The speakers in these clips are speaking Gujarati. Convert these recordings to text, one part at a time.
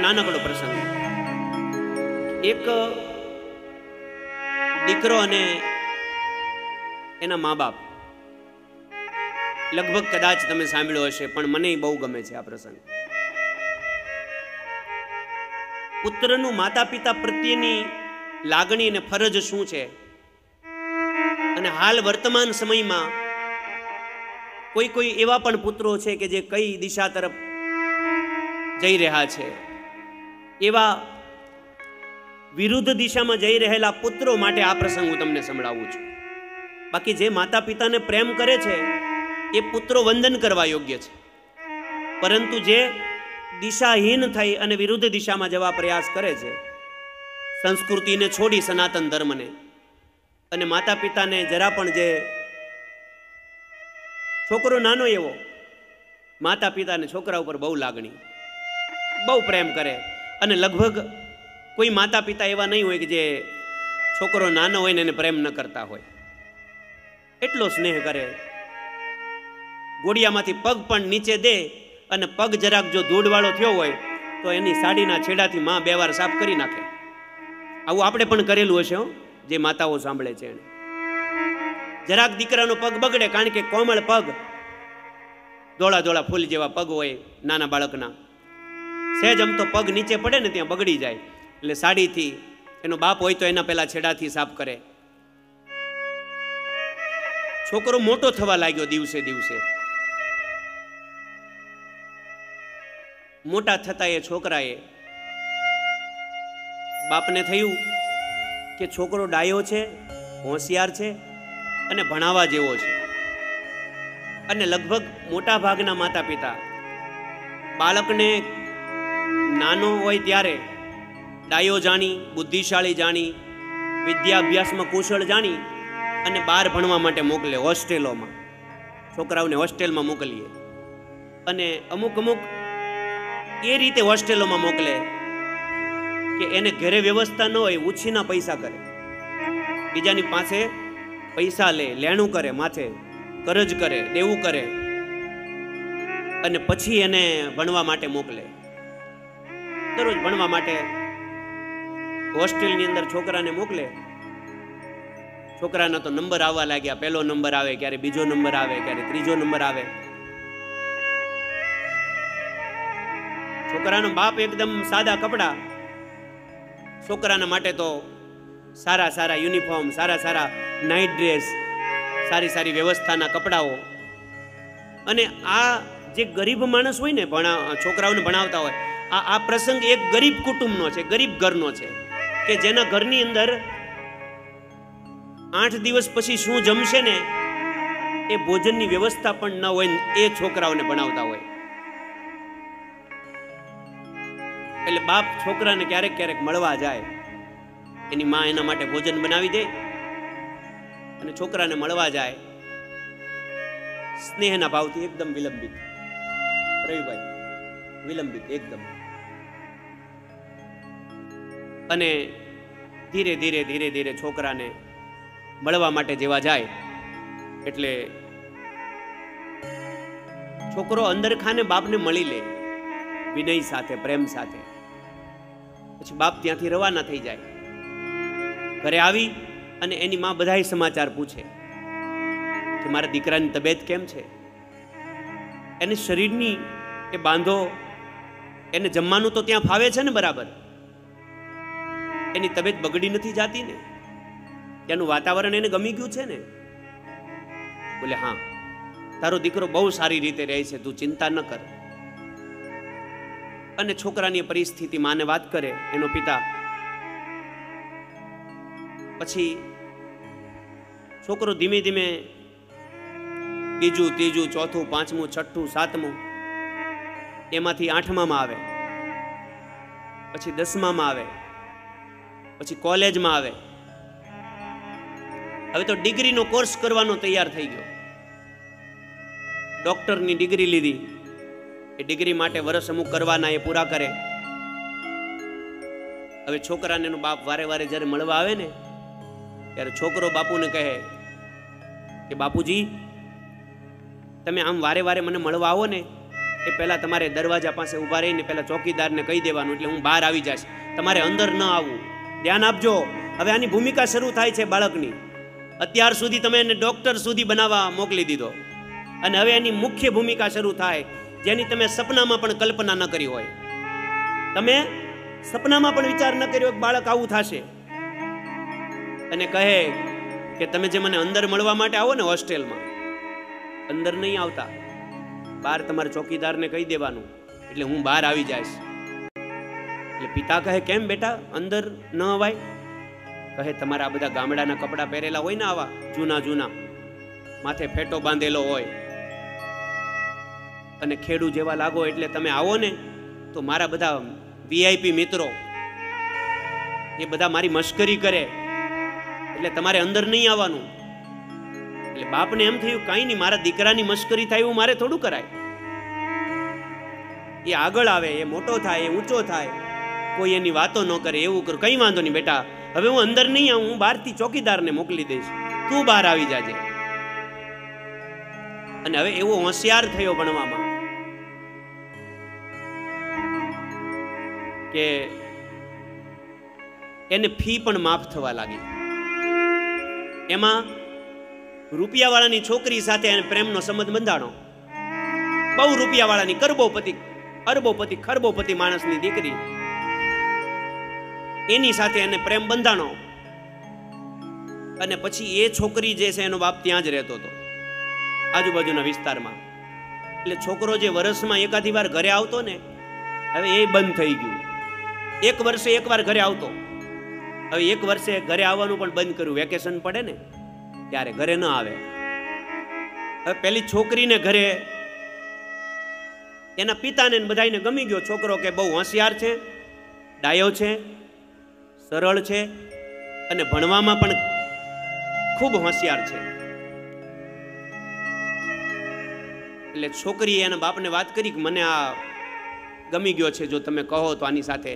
નાનકડો પ્રસંગ. એક દીકરો અને એના મા બાપ, લગભગ કદાચ તમે સાંભળ્યો હશે, પણ મને બહુ ગમે છે આ પ્રસંગ. પુત્રનું માતા પિતા પ્રત્યેની લાગણી અને ફરજ શું છે, અને હાલ વર્તમાન સમયમાં કોઈ એવા પણ પુત્રો છે કે જે કઈ દિશા તરફ જઈ રહ્યા છે, એવા વિરુદ્ધ દિશામાં જઈ રહેલા પુત્રો માટે આ પ્રસંગ હું તમને સંભળાવું છું. બાકી જે માતા પિતાને પ્રેમ કરે છે એ પુત્રો વંદન કરવા યોગ્ય છે, પરંતુ જે દિશાહીન થઈ અને વિરુદ્ધ દિશામાં જવા પ્રયાસ કરે છે, સંસ્કૃતિને છોડી સનાતન ધર્મને, અને માતા પિતાને જરા પણ, જે છોકરો નાનો એવો, માતા પિતાને છોકરા ઉપર બહુ લાગણી, બહુ પ્રેમ કરે, અને લગભગ કોઈ માતા પિતા એવા નહીં હોય કે જે છોકરો નાનો હોય ને એને પ્રેમ ન કરતા હોય. એટલો સ્નેહ કરે. ગોળિયામાંથી પગ પણ નીચે દે, અને પગ જરાક જો ધૂળવાળો થયો હોય તો એની સાડીના છેડાથી માં 2 વાર સાફ કરી નાખે. આવું આપણે પણ કરેલું હશે, જે માતાઓ સાંભળે છે એને. જરાક દીકરાનો પગ બગડે, કારણ કે કોમળ પગ, ધોળા ધોળા ફૂલ જેવા પગ હોય નાના બાળકના, સહેજ આમ તો પગ નીચે પડે ને ત્યાં બગડી જાય, એટલે સાડીથી, એનો બાપ હોય તો એના પેલા છેડાથી સાફ કરે. છોકરો મોટો થવા લાગ્યો દિવસે દિવસે. મોટા થતા એ છોકરાએ, બાપને થયું કે છોકરો ડાયો છે, હોશિયાર છે અને ભણાવવા જેવો છે. અને લગભગ મોટા ભાગના માતા પિતા બાળકને નાનો હોય ત્યારે ડાયો જાણી, બુદ્ધિશાળી જાણી, વિદ્યા અભ્યાસમાં કુશળ જાણી અને બહાર ભણવા માટે મોકલે. હોસ્ટેલોમાં, છોકરાઓને હોસ્ટેલમાં મોકલીએ, અને અમુક એ રીતે હોસ્ટેલોમાં મોકલે કે એને ઘરે વ્યવસ્થા ન હોય, ઉછીના પૈસા કરે, બીજાની પાસે પૈસા લે, લેણું કરે, માથે કરજ કરે, દેવું કરે, અને પછી એને ભણવા માટે મોકલે. દરરોજ ભણવા માટે હોસ્ટેલની અંદર છોકરાને મોકલે. છોકરાના તો નંબર આવવા લાગ્યા. 1લો નંબર આવે, ક્યારે 2જો નંબર આવે, ક્યારે 3જો નંબર આવે. છોકરાનો બાપ એકદમ સાદા કપડા, છોકરાના માટે તો સારા સારા યુનિફોર્મ, સારા સારા નાઇટ ડ્રેસ, સારી સારી વ્યવસ્થાના કપડાઓ. અને આ જે ગરીબ માણસ હોય ને, છોકરાઓને ભણાવતા હોય, આ પ્રસંગ એક ગરીબ કુટુંબનો છે, ગરીબ ઘરનો છે, કે જેના ઘરની અંદર 8 દિવસ પછી શું જમશે ને એ ભોજનની વ્યવસ્થા પણ ન હોય, એ છોકરાઓને ભણાવતા હોય. એટલે બાપ છોકરાને ક્યારેક ક્યારેક મળવા જાય, એની માં એના માટે ભોજન બનાવી દે અને છોકરાને મળવા જાય, સ્નેહના ભાવથી એકદમ વિલંબિત. રવિભાઈ, વિલંબિત એકદમ. અને ધીરે ધીરે ધીરે ધીરે છોકરાને મળવા માટે જેવા જાય, એટલે છોકરો અંદર ખાને બાપને મળી લે, વિનય સાથે, પ્રેમ સાથે. પછી બાપ ત્યાંથી રવાના થઈ જાય. ઘરે આવી અને એની માં બધાય સમાચાર પૂછે કે મારા દીકરાની તબિયત કેમ છે, એને શરીરની એ બાંધો, એને જમવાનું તો ત્યાં ફાવે છે ને બરાબર, એની તબિયત બગડી નથી જાતી ને, ત્યાંનું વાતાવરણ એને ગમી ગયું છે ને? બોલે હા, તારો દીકરો બહુ સારી રીતે રહે છે, તું ચિંતા ન કર. અને છોકરાની પરિસ્થિતિ માને વાત કરે એનો પિતા. પછી છોકરો ધીમે ધીમે 2જું, 3જું, 4થું, 5મું, 6ઠું, 7મું, એમાંથી 8મામાં આવે, પછી 10મામાં આવે, પછી કોલેજમાં આવે. હવે તો ડિગ્રીનો કોર્સ કરવાનો તૈયાર થઈ ગયો. ડોક્ટરની ડિગ્રી લીધી. એ ડિગ્રી માટે વર્ષ અમુક કરવાના, એ પૂરા કરે. હવે છોકરાને એનો બાપ વારે વારે જ્યારે મળવા આવે ને, ત્યારે છોકરો બાપુને કહે કે બાપુજી, તમે આમ વારે વારે મને મળવા આવો ને એ પહેલાં તમારે દરવાજા પાસે ઊભા રહીને પહેલાં ચોકીદારને કહી દેવાનું, એટલે હું બહાર આવી જઈશ, તમારે અંદર ન આવવું. ધ્યાન આપજો. હવે આની ભૂમિકા શરૂ થાય છે બાળકની. અત્યાર સુધી તમે એને ડૉક્ટર સુધી બનાવવા મોકલી દીધો, અને હવે એની મુખ્ય ભૂમિકા શરૂ થાય, જેની તમે સપનામાં પણ કલ્પના ન કરી હોય. તમે સપનામાં પણ વિચાર ન કર્યો કે બાળક આવું થશે, અને કહે કે તમે જે મને અંદર મળવા માટે આવો ને હોસ્ટેલમાં, અંદર નહીં આવતા, બહાર તમારે ચોકીદારને કહી દેવાનું, એટલે હું બહાર આવી જઈશ. એટલે પિતા કહે કેમ બેટા અંદર ન અવાય? કહે તમારા આ બધા ગામડાના કપડાં પહેરેલા હોય ને, આવા જૂના જૂના, માથે ફેટો બાંધેલો હોય, અને ખેડૂ જેવા લાગો, એટલે તમે આવો ને તો મારા બધા VIP મિત્રો એ બધા મારી મશ્કરી કરે, એટલે તમારે અંદર નહીં આવવાનું. એટલે બાપને એમ થયું કાંઈ નહીં, મારા દીકરાની મશ્કરી થાય એવું મારે થોડું કરાય. એ આગળ આવે, એ મોટો થાય, એ ઊંચો થાય, કોઈ એની વાતો ન કરે, એવું કરું. કંઈ વાંધો નહીં બેટા, હવે હું અંદર નહીં આવું, હું બહારથી ચોકીદારને મોકલી દઈશ, તું બહાર આવી જાજે. અને હવે એવો હોશિયાર થયો ભણવામાં કે એને ફી પણ માફ થવા લાગી. એમાં રૂપિયાવાળાની છોકરી સાથે એને પ્રેમનો સંબંધ બંધાણો. બહુ રૂપિયાવાળાની, કરબોપતિ, અરબોપતિ, ખરબોપતિ માણસની દીકરી, એની સાથે એને પ્રેમ બંધાણો. અને પછી એ છોકરી જે છે એનો બાપ ત્યાં જ રહેતો હતો, આજુબાજુના વિસ્તારમાં. એટલે છોકરો જે વર્ષમાં એકાદી વાર ઘરે આવતો ને, હવે એ બંધ થઈ ગયું. એક વર્ષે એકવાર ઘરે આવતો, હવે એક વર્ષે ઘરે આવવાનું પણ બંધ કર્યું. વેકેશન પડે ને ત્યારે ઘરે ન આવે. હવે પેલી છોકરીને ઘરે એના પિતાને બધાને ગમી ગયો છોકરો, કે બહુ હોશિયાર છે, ડાયો છે, સરળ છે, અને ભણવામાં પણ ખૂબ હોશિયાર છે. એટલે છોકરીએ એના બાપને વાત કરી કે મને આ ગમી ગયો છે, જો તમે કહો તો આની સાથે.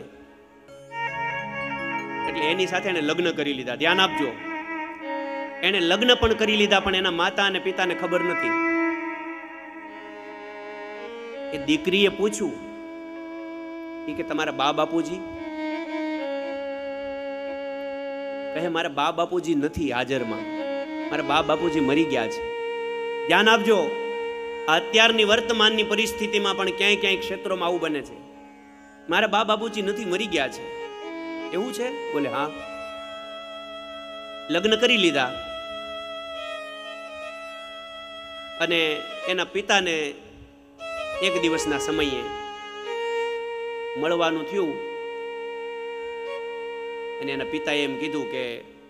એટલે એની સાથે એને લગ્ન કરી લીધા. ધ્યાન આપજો, એને લગ્ન પણ કરી લીધા, પણ એના માતા અને પિતાને ખબર નથી. એ દીકરીએ પૂછ્યું કે તમારા બા બાપુજી? કહે મારા બા બાપુજી નથી હાજરમાં, મારા બા બાપુજી મરી ગયા છે. ધ્યાન આપજો, અત્યારની વર્તમાનની પરિસ્થિતિમાં પણ ક્યાંય ક્યાંય ક્ષેત્રોમાં આવું બને છે. મારા બા બાપુજી નથી, મરી ગયા છે. એવું છે? બોલે હા. લગ્ન કરી લીધા, અને એના પિતાને એક દિવસના સમયે મળવાનું થયું, અને એના પિતાએ એમ કીધું કે,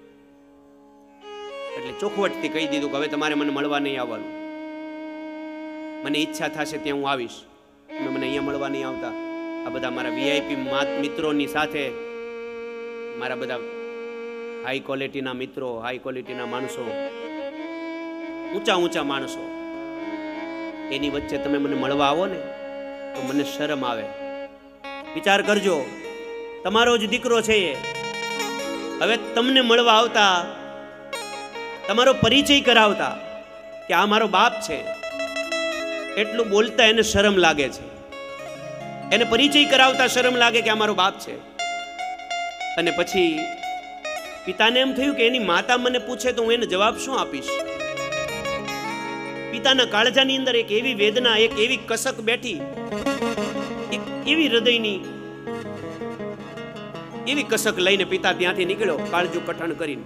એટલે ચોખવટથી કહી દીધું કે હવે તમારે મને મળવા નહીં આવવાનું, મને ઈચ્છા થશે ત્યાં હું આવીશ, તમે મને અહીંયા મળવા નહીં આવતા. આ બધા મારા VIP મિત્રોની સાથે, મારા બધા હાઈ ક્વોલિટીના મિત્રો, હાઈ ક્વોલિટીના માણસો, ઊંચા ઊંચા માણસો, એની વચ્ચે તમે મને મળવા આવો ને તો મને શરમ આવે. વિચાર કરજો, તમારો જ દીકરો છે એ, હવે તમને મળવા આવતા, તમારો પરિચય કરાવતા કે આ મારો બાપ છે, એટલું બોલતા એને શરમ લાગે છે. એને પરિચય કરાવતા શરમ લાગે કે આ મારો બાપ છે. અને પછી પિતાને એમ થયું કે એની માતા મને પૂછે તો હું એને જવાબ શું આપીશ? પિતાના કાળજાની અંદર એક એવી વેદના, એક એવી કસક બેઠી, એક એવી હૃદયની એવી કસક લઈને પિતા ત્યાંથી નીકળ્યો, કાળજું કઠણ કરીને.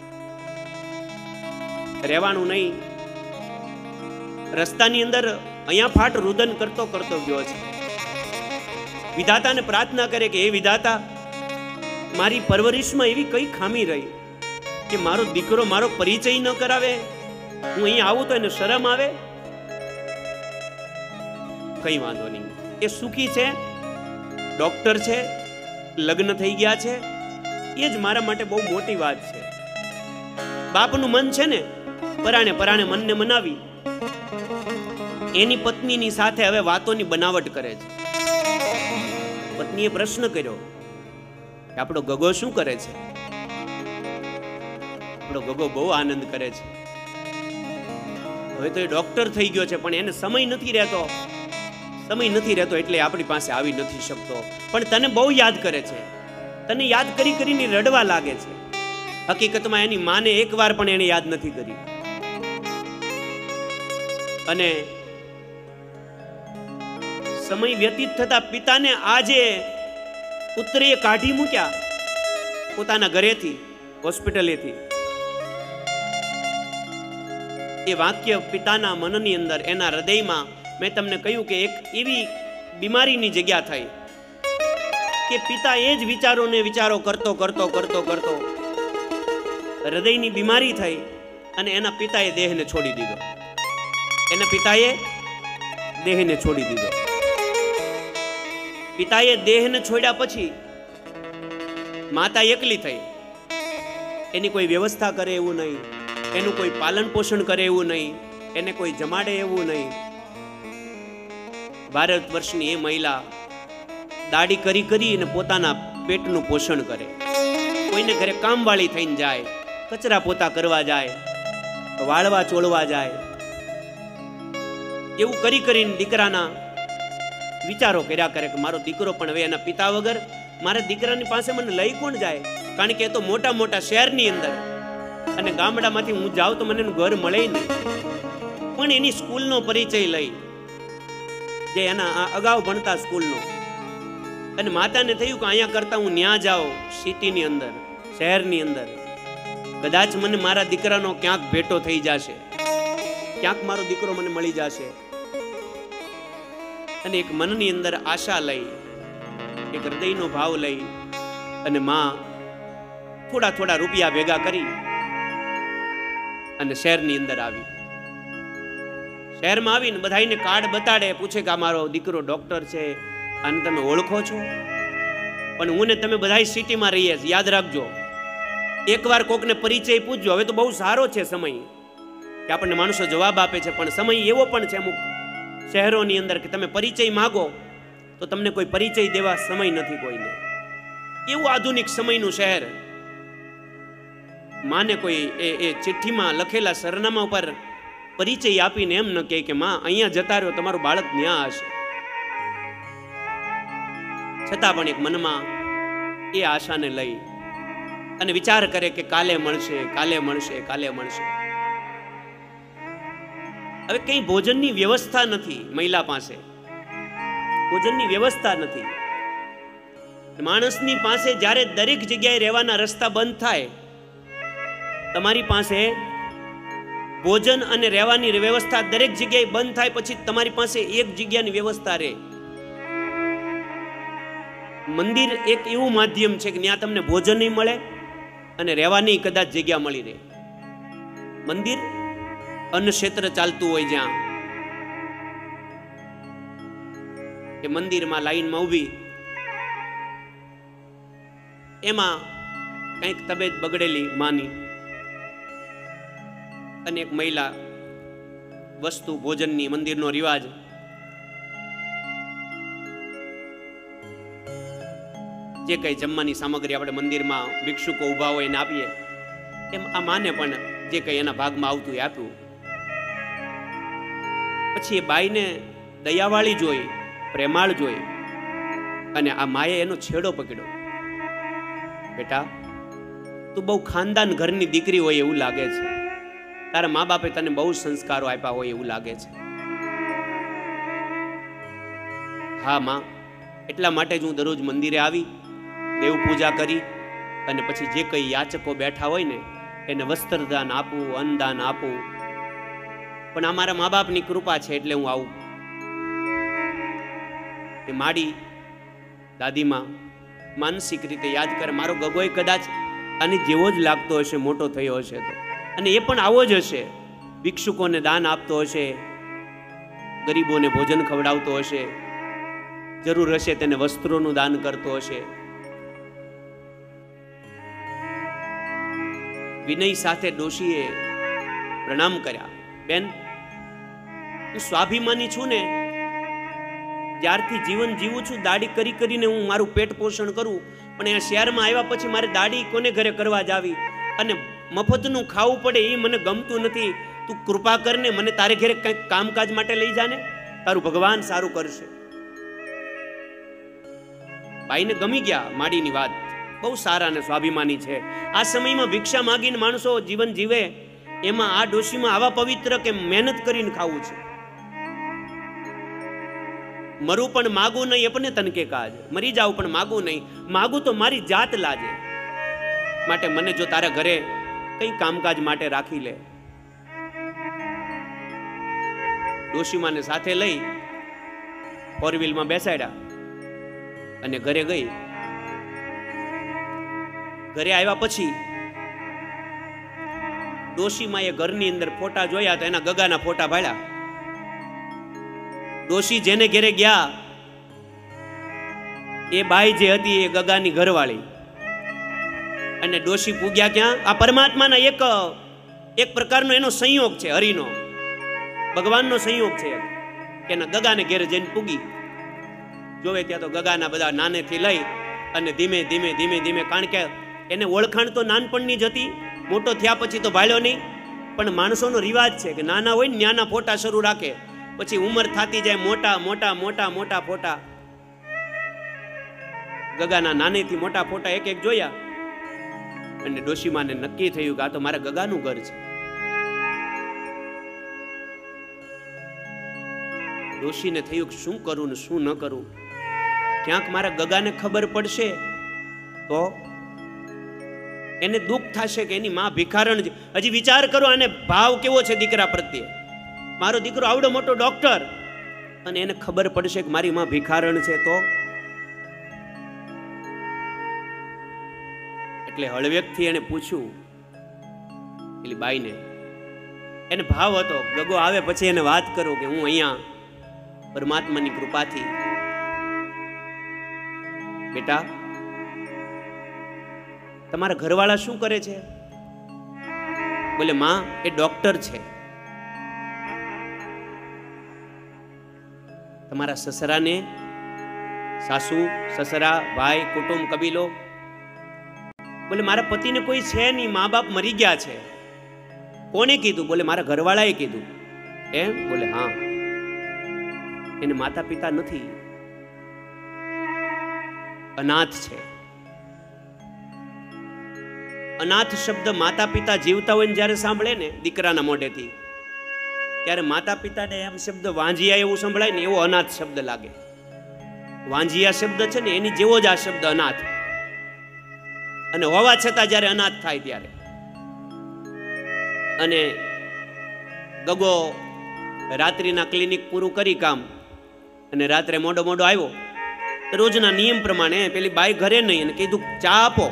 રહેવાનું નહીં. રસ્તાની અંદર અહીંયા ફાટ રુદન કરતો કરતો ગયો છે. વિધાતાને પ્રાર્થના કરે કે હે વિધાતા, મારી પરવરિશમાં એવી કઈ ખામી રહી કે મારો દીકરો મારો પરિચય ન કરાવે, હું અહીંયા આવું તો એને શરમ આવે. કઈ વાંધો નહીં, એ સુખી છે, ડોક્ટર છે, લગ્ન થઈ ગયા છે, એ જ મારા માટે બહુ મોટી વાત છે. બાપનું મન છે ને, પરાણે પરાણે મનને મનાવી એની પત્નીની સાથે હવે વાતોની બનાવટ કરે છે. પત્નીએ પ્રશ્ન કર્યો કે આપણો ગગો શું કરે છે? આપણો ગગો બહુ આનંદ કરે છે. હવે તો એ ડોક્ટર થઈ ગયો છે, પણ એને સમય નથી રહેતો. સમય નથી રહેતો એટલે આપણી પાસે આવી નથી શકતો, પણ તને બહુ યાદ કરે છે, તને યાદ કરી કરીને રડવા લાગે છે. હકીકતમાં એની માને એકવાર પણ એને યાદ નથી કરી. અને સમય વ્યતીત થતા પિતાને આજે પુત્રીએ કાઢી મૂક્યા પોતાના ઘરેથી, હોસ્પિટલેથી. એ વાક્ય પિતાના મનની અંદર, એના હૃદયમાં, મેં તમને કહ્યું કે એક એવી બીમારીની જગ્યા થઈ કે પિતા એ જ વિચારો કરતો કરતો કરતો કરતો હૃદયની બીમારી થઈ અને એના પિતાએ દેહને છોડી દીધો. એના પિતાએ દેહને છોડી દીધો. પિતાએ દેહને છોડ્યા પછી માતા એકલી થઈ. એની કોઈ વ્યવસ્થા કરે એવું નહીં, એનું કોઈ પાલન પોષણ કરે એવું નહીં, એને કોઈ જમાડે એવું નહીં. 12 વર્ષની એ મહિલા દાઢી કરી કરી અને પોતાના પેટનું પોષણ કરે. કોઈને ઘરે કામવાળી થઈને જાય, કચરા પોતા કરવા જાય, વાળવા ચોળવા જાય. એવું કરી કરીને દીકરાના વિચારો કર્યા કરે કે મારો દીકરો પણ હવે એના પિતા વગર મારા દીકરાની પાસે મને લઈ કોણ જાય? કારણ કે એ તો મોટા મોટા શહેરની અંદર, અને ગામડામાંથી હું જાઉં તો મને એનું ઘર મળે નહીં. પણ એની સ્કૂલનો પરિચય લઈ, જે એના અગાઉ ભણતા સ્કૂલનો, અને માતાને થયું કે અહીંયા કરતા હું ન્યા જાઉં સિટીની અંદર, શહેરની અંદર, કદાચ મને મારા દીકરાનો ક્યાંક ભેટો થઈ જશે, ક્યાંક મારો દીકરો મને મળી જશે. અને એક મનની અંદર આશા લઈ, એક હૃદયનો ભાવ લઈ અને માં થોડા થોડા રૂપિયા ભેગા કરી અને શહેરની અંદર આવી. શહેરમાં આવીને બધાને કાર્ડ બતાડે, પૂછે કે આ મારો દીકરો ડોક્ટર છે, અને તમે ઓળખો છો? પણ હું ને તમે બધા સિટીમાં રહીએ, યાદ રાખજો, એકવાર કોકને પરિચય પૂછજો. હવે તો બહુ સારો છે સમય કે આપણને માણસો જવાબ આપે છે, પણ સમય એવો પણ છે અમુક શહેરોની અંદર કે તમે પરિચય માગો તો તમને કોઈ પરિચય દેવા સમય નથી કોઈને. એવું આધુનિક સમયનું શહેર. માને કોઈ એ ચિઠ્ઠીમાં લખેલા સરનામા ઉપર પરિચય આપીને એમ ન કહે કે માં અહીંયા જતા રહ્યો, તમારું બાળક ન્યા હશે. છતાં પણ એક મનમાં એ આશાને લઈ અને વિચાર કરે કે કાલે મળશે, કાલે મળશે, કાલે મળશે. હવે કઈ ભોજનની વ્યવસ્થા નથી મહિલા પાસે, ભોજનની વ્યવસ્થા નથી. માણસની પાસે જ્યારે દરેક જગ્યાએ રહેવાના રસ્તા બંધ થાય, તમારી પાસે ભોજન અને રહેવાની વ્યવસ્થા દરેક જગ્યાએ બંધ થાય પછી તમારી પાસે એક જગ્યાની વ્યવસ્થા રહે. મંદિર એક એવું માધ્યમ છે કે ત્યાં તમને ભોજન નહીં મળે અને રહેવાની કદાચ જગ્યા મળી રહે. મંદિર અન્ન ક્ષેત્ર ચાલતું હોય જ્યાં, કે મંદિરમાં લાઈનમાં ઊભી, એમાં કંઈક તબિયત બગડેલી માની અને એક મહિલા વસ્તુ ભોજનની, મંદિરનો રિવાજ, જે કઈ જમવાની સામગ્રી આપણે મંદિરમાં ભિક્ષુકો ઊભા હોય એને આપીએ, એમ આ માને પણ જે કઈ એના ભાગમાં આવતું એ આપ્યું. પછી એ બાઈને દયાવાળી જોઈ, પ્રેમાળ જોઈ, અને આ માએ એનો છેડો પકડ્યો. બેટા, તું બહુ ખાનદાન ઘરની દીકરી હોય એવું લાગે છે, તારા મા બાપે તને બહુ સંસ્કારો આપ્યા હોય એવું લાગે છે. હા માં, એટલા માટે જ હું દરરોજ મંદિરે આવી, દેવ પૂજા કરી અને પછી જે કઈ યાચકો બેઠા હોય ને એને વસ્ત્રદાન આપું, અન્નદાન આપું. પણ આ મારા મા બાપની કૃપા છે એટલે હું આવું. એ માડી દાદીમાં માનસિક રીતે યાદ કરે, મારો ગગોય કદાચ આની જેવો જ લાગતો હશે, મોટો થયો હશે તો, અને એ પણ આવો જ હશે, ભિક્ષુકોને દાન આપતો હશે, ગરીબોને ભોજન ખવડાવતો હશે, જરૂર હશે તેને વસ્ત્રોનું દાન કરતો હશે. વિનય સાથે ડોશીએ પ્રણામ કર્યા. બેન, હું સ્વાભિમાની છું ને, જ્યારથી જીવન જીવું છું દાઢી કરી કરીને હું મારું પેટ પોષણ કરું, પણ અહીંયા શહેરમાં આવ્યા પછી મારે દાઢી કોને ઘરે કરવા જાવી અને મફતનું ખાવું પડે એ મને ગમતું નથી. તું કૃપા કરીને મને તારે ઘરે કંઈક કામકાજ માટે લઈ જાને, તારું ભગવાન સારું કરશે. ભાઈને ગમી ગયા માડીની વાત, બહુ સારા અને સ્વાભિમાની છે. આ સમયમાં ભિક્ષા માગીને માણસો જીવન જીવે, એમાં આ ડોશીમાં આવા પવિત્ર કે મહેનત કરીને ખાવું છે. મરું પણ માગું નહીં એ પણ તનકે કાજ, મરી જાઉં પણ માગું નહીં, માગું તો મારી જાત લાજે. માટે મને જો તારા ઘરે કઈ કામકાજ માટે રાખી લે. ડોશીમાને સાથે લઈ ફોર વ્હીલમાં બેસાડ્યા અને ઘરે ગઈ. ઘરે આવ્યા પછી ડોશીમાં એ ઘરની અંદર ફોટા જોયા તો એના ગગાના ફોટા ભાળ્યા. ડોશી જેને ઘરે ગયા એ બાઈ જે હતી એ ગગાની ઘરવાળી. અને ડોશી પૂગ્યા ક્યાં? આ પરમાત્માના એક પ્રકારનો એનો સંયોગ છે, હરિનો ભગવાનનો સંયોગ છે કે એના ગગાને ઘેરે જઈને પૂગી. જોવે ત્યાં તો ગગાના બધા નાનેથી લઈ અને ધીમે ધીમે ધીમે ધીમે, કારણ કે એને ઓળખાણ તો નાનપણની જ હતી, મોટો થયા પછી તો ભાળ્યો નહીં. પણ માણસોનો રિવાજ છે કે નાના હોય ને નાના ફોટા શરૂ રાખે, પછી ઉંમર થતી જાય મોટા મોટા મોટા મોટા ફોટા. ગગાના નાનેથી મોટા ફોટા એક એક જોયા અને ડોશીમાને નક્કી થયું કે આ તો મારા ગગાનું ઘર છે. ડોશીને થયું કે શું કરું ને શું ન કરું, ક્યાંક મારા ગગાને ખબર પડશે તો એને દુઃખ થશે કે એની માં ભિખારણ છે. હજી વિચાર કરો આને ભાવ કેવો છે દીકરા પ્રત્યે. મારો દીકરો આવડો મોટો ડોક્ટર અને એને ખબર પડશે કે મારી માં ભિખારણ છે તો. એટલે હળવેકથી એને પૂછ્યું પેલી બાઈને, એને ભાવ હતો ગગો આવે પછી એને વાત કરું કે હું અહીંયા પરમાત્માની કૃપાથી. બેટા તમારા ઘરવાળા શું કરે છે? બોલે માં એ ડોક્ટર છે. તમારા સસરાને, સાસુ સસરા ભાઈ કુટુંબ કબીલો? બોલે મારા પતિને કોઈ છે નહીં, મા બાપ મરી ગયા છે. કોને કીધું? બોલે મારા ઘરવાળાએ કીધું. એમ? બોલે હા. એને માતા પિતા નથી, અનાથ છે. અનાથ શબ્દ માતા પિતા જીવતા હોય ને જ્યારે સાંભળે ને દીકરાના મોઢેથી, ત્યારે માતા પિતાને એમ શબ્દ વાંજિયા એવું સંભળાય ને એવો અનાથ શબ્દ લાગે. વાંજિયા શબ્દ છે ને એની જેવો જ આ શબ્દ અનાથ. અને હોવા છતાં જ્યારે અનાથ થાય ત્યારે. અને ગગો રાત્રિના ક્લિનિક પૂરું કરી કામ અને રાત્રે મોડો મોડો આવ્યો. રોજના નિયમ પ્રમાણે પેલી બાઈ ઘરે નહીં અને કીધું ચા આપો.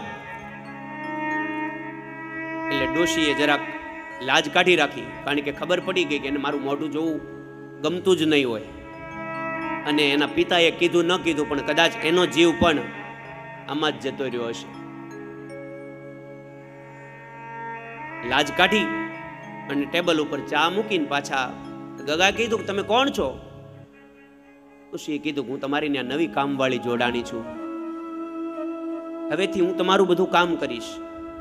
એટલે ડોશીએ જરાક લાજ કાઢી રાખી, કારણ કે ખબર પડી ગઈ કે એને મારું મોઢું જોવું ગમતું જ નહીં હોય. અને એના પિતાએ કીધું ન કીધું પણ કદાચ એનો જીવ પણ આમાં જ જતો રહ્યો હશે. લાજ કાઢી અને ટેબલ ઉપર ચા મૂકીને પાછા ગગા કીધું તમે કોણ છો? ડોશીએ કીધું હું તમારી ત્યાં નવી કામવાળી જોડાણી છું, હવેથી હું તમારું બધું કામ કરીશ.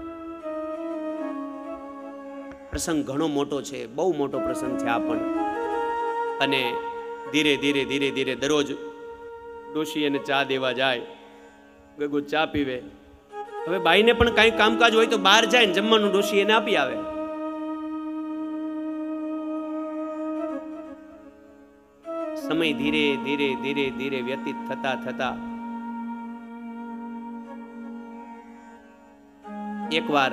પ્રસંગ ઘણો મોટો છે, બહુ મોટો પ્રસંગ છે આ પણ. અને ધીરે ધીરે ધીરે ધીરે દરરોજ ડોશી એને ચા દેવા જાય, ગગો ચા પીવે. હવે બાઈને પણ કાંઈ કામકાજ હોય તો બહાર જાય ને જમવાનું ડોશી એને આપી આવે. સમય ધીરે ધીરે ધીરે ધીરે વ્યતીત થતા થતા એકવાર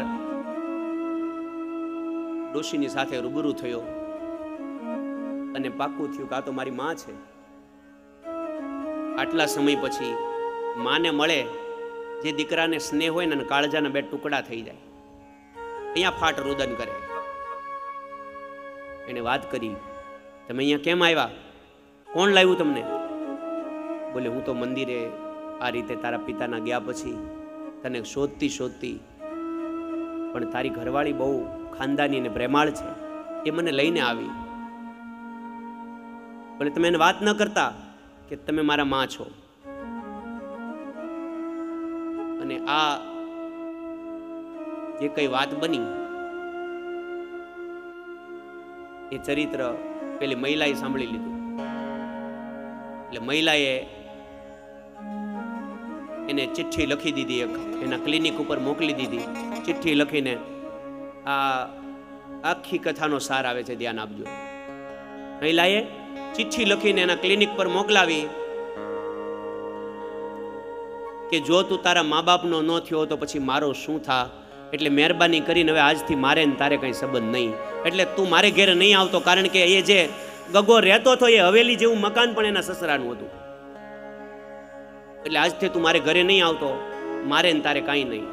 ડોશીની સાથે રૂબરૂ થયો અને પાક્કું થયું કે આ તો મારી માં છે. આટલા સમય પછી માને મળે, જે દીકરાને સ્નેહ હોય ને કાળજાના બે ટુકડા થઈ જાય, અહીંયા ફાટ રુદન કરે. એને વાત કરી તમે અહીંયા કેમ આવ્યા? કોણ લાવ્યું તમને? બોલે હું તો મંદિરે આ રીતે તારા પિતાના ગયા પછી તને શોધતી શોધતી, પણ તારી ઘરવાળી બહુ ખાનદાની અને પ્રેમાળ છે, એ મને લઈને આવી. બોલે તમે એને વાત ન કરતા કે તમે મારા માં છો. અને આ જે કઈ વાત બની એ ચરિત્ર પેલી મહિલાએ સાંભળી લીધું. એટલે મહિલાએ એને ચિઠ્ઠી લખી દીધી, એક એના ક્લિનિક ઉપર મોકલી દીધી. ચિઠ્ઠી લખીને આ આખી કથાનો સાર આવે છે, ધ્યાન આપજો. મહિલાએ ચિઠ્ઠી લખીને એના ક્લિનિક પર મોકલાવી કે જો તું તારા મા બાપનો ન થયો તો પછી મારો શું થા, એટલે મહેરબાની કરીને હવે આજથી મારે ને તારે કંઈ સંબંધ નહીં, એટલે તું મારે ઘેર નહીં આવતો. કારણ કે એ જે ગગો રહેતો હતો એ હવેલી જેવું મકાન પણ એના સસરાનું હતું. એટલે આજથી તું મારે ઘરે નહીં આવતો, મારે ને તારે કાંઈ નહીં.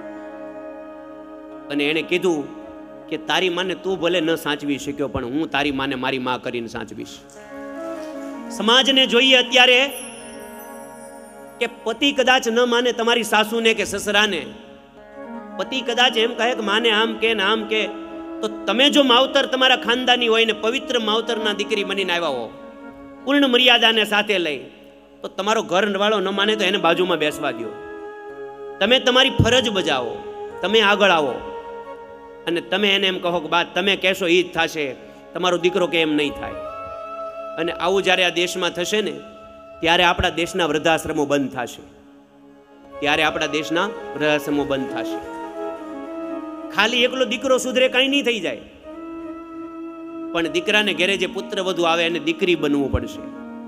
અને એણે કીધું કે તારી માને તું ભલે ન સાચવી શક્યો પણ હું તારી માને મારી માં કરીને સાચવીશ. સમાજને જોઈએ અત્યારે કે પતિ કદાચ ન માને તમારી સાસુને કે સસરાને, પતિ કદાચ એમ કહે કે માને આમ કે ને આમ કે, તો તમે જો માવતર તમારા ખાનદાની હોય ને પવિત્ર માવતરના દીકરી બનીને આવ્યા હો, પૂર્ણ મર્યાદાને સાથે લઈ, તો તમારો ઘરવાળો ન માને તો એને બાજુમાં બેસવા દો. તમે તમારી ફરજ બજાવો, તમે આગળ આવો અને તમે એને એમ કહો કે બા તમે કહેશો એ જ થશે, તમારો દીકરો કે એમ નહીં થાય. અને આવું જ્યારે આ દેશમાં થશે ને ત્યારે આપણા દેશના વૃદ્ધાશ્રમો બંધ થશે, ત્યારે આપણા દેશના વૃદ્ધાશ્રમો બંધ થશે. ખાલી એકલો દીકરો સુધરે કાંઈ નહીં થઈ જાય, પણ દીકરાને ઘેરે જે પુત્ર વધુ આવે એને દીકરી બનવું પડશે.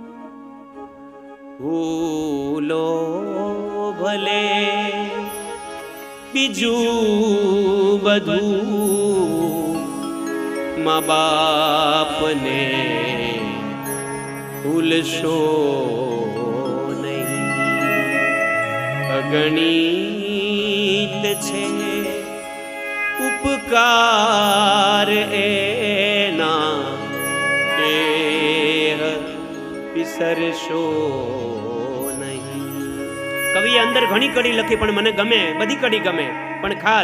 ભૂલો ભલે બીજું બધું, મા બાપને ભૂલશો નહીં. અગણિત છે ઉપકાર એના, એ વિસરશો નહીં. કવિએ અંદર ઘણી કડી લખી પણ મને ગમે, બધી કડી ગમે, પણ ખાસ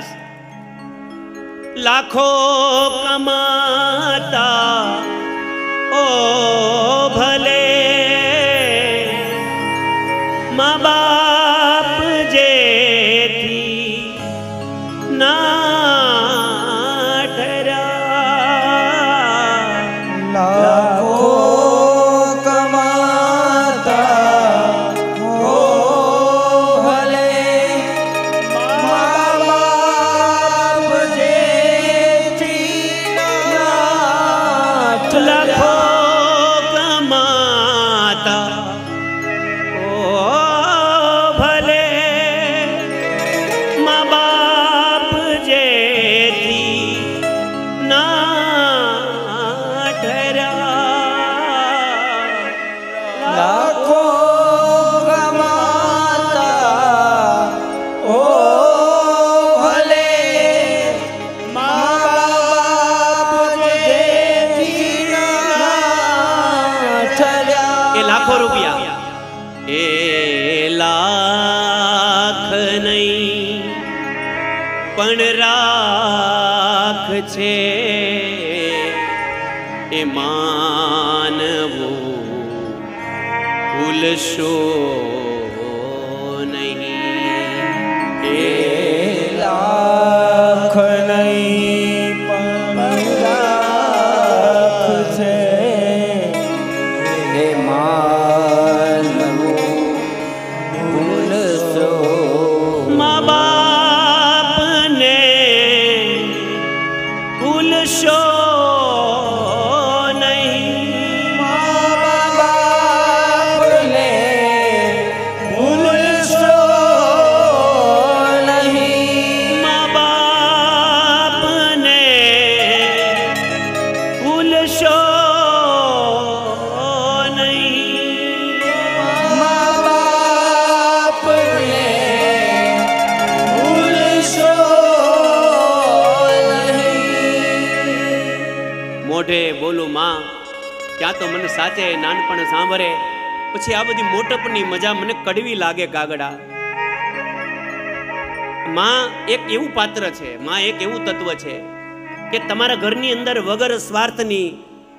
લાખો કમાતા ઓ ભલે મા બાપ જેથી ના ઠર્યા, લાખો કમાતા ઓ ભલે મા બાપ જેથી ના લાખો કમાતા ઓ ભલે મા બાપ જેથી ના ઠર્યા, લાખો કમાતા ઓ ભલે મા બાપ જેથી ના ઠર્યા. એ લાખો રૂપિયા, એ લાખ નહીં પણ રાખ છે, એ માનવું ભૂલશો નહીં. એ લાખ નહીં પણ લાખ છે, એ માનવું ભૂલશો. મા બાપને ભૂલશો નહીં. મા બાપને ભૂલશો નહીં. મા બાપને ભૂલશો નહીં. મા બાપને ભૂલશો નહીં. મોઢે બોલું માં ત્યાં તો મને સાચે નાનપણ સાંભળે, પછી આ બધી મોટપની મજા મને કડવી લાગે કાગડા. માં એક એવું પાત્ર છે, માં એક એવું તત્વ છે કે તમારા ઘરની અંદર વગર સ્વાર્થની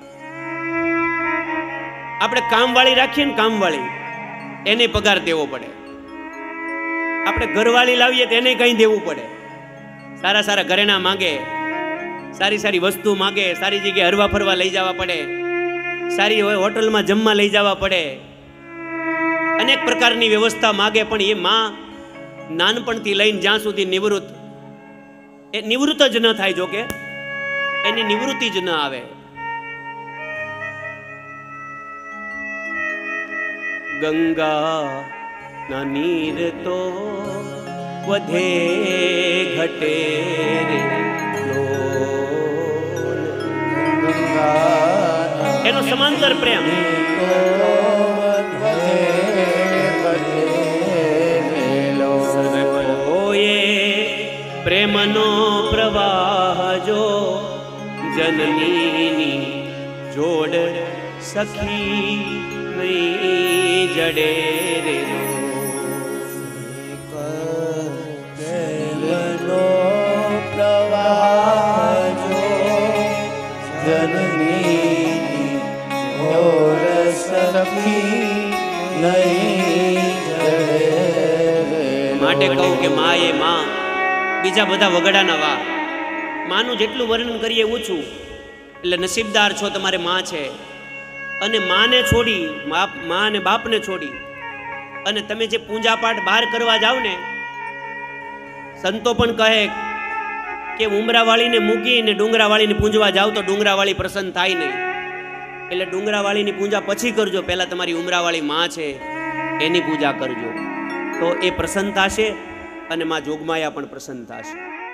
આપણે કામવાળી રાખીએ ને, કામવાળી એને પગાર દેવો પડે, આપણે ઘરવાળી લાવીએ તો એને કંઈ દેવું પડે. સારા સારા ઘરેણા માંગે, સારી સારી વસ્તુ માંગે, સારી જગ્યાએ હરવા ફરવા લઈ જવા પડે, સારી હોય હોટલમાં જમવા લઈ જવા પડે. અનેક પ્રકારની વ્યવસ્થા માગે, પણ એ માં નાનપણથી લઈને જ્યાં સુધી નિવૃત્ત જ ન થાય, જો કે એની નિવૃત્તિ જ ન આવે. ગંગા ના નીર તો વધે ઘટે રે લોલ. એનો સમાંતર પ્રેમ. પ્રેમનો પ્રવાહ જો જનનીની જોડ સખી નહીં જડે રે. પ્રેમનો પ્રવાહ જો જનનીની જોડ સખી નહીં જડે. માટે કહું કે માં એ માં, બીજા બધા વગડાના વા. માનું જેટલું વર્ણન કરીએ ઓછું. એટલે નસીબદાર છો, તમારે માં છે. અને માને છોડી, માં અને બાપને છોડી અને તમે જે પૂજા પાઠ બહાર કરવા જાવ ને, સંતો પણ કહે કે ઉમરાવાળીને મૂકીને ડુંગરાવાળીને પૂંજવા જાવ તો ડુંગરાવાળી પ્રસન્ન થાય નહીં. એટલે ડુંગરાવાળીની પૂજા પછી કરજો, પહેલા તમારી ઉમરાવાળી માં છે એની પૂજા કરજો, તો એ પ્રસન્ન થશે અને માં જોગમાયા પણ પ્રસન્ન થશે.